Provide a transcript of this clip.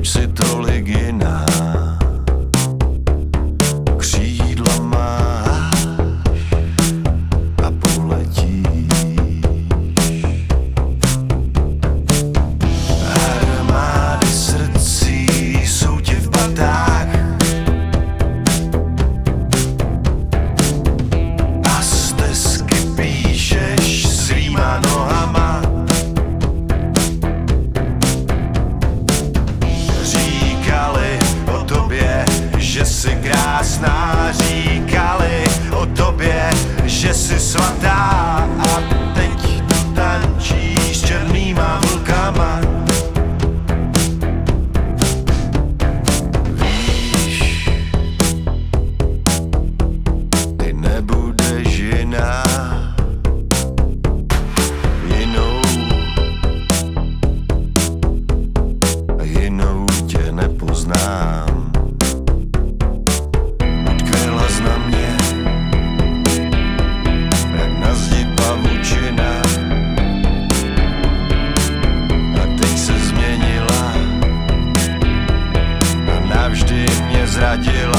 proč si tolik jiná? Křídla máš a poletíš. Armády srdcí jsou ti v batách a stezky píšeš svýma nohama. Říkali o tobě, že jsi krásná, říkali o tobě, že jsi svatá, a teď tu tančíš s černýma vlkama. Víš, ty nebudeš jiná, jinou, jinou tě nepoznám. Utkvěla jsi na mě, jak na zdi pavučina, a teď se změnila a navždy mě zradila.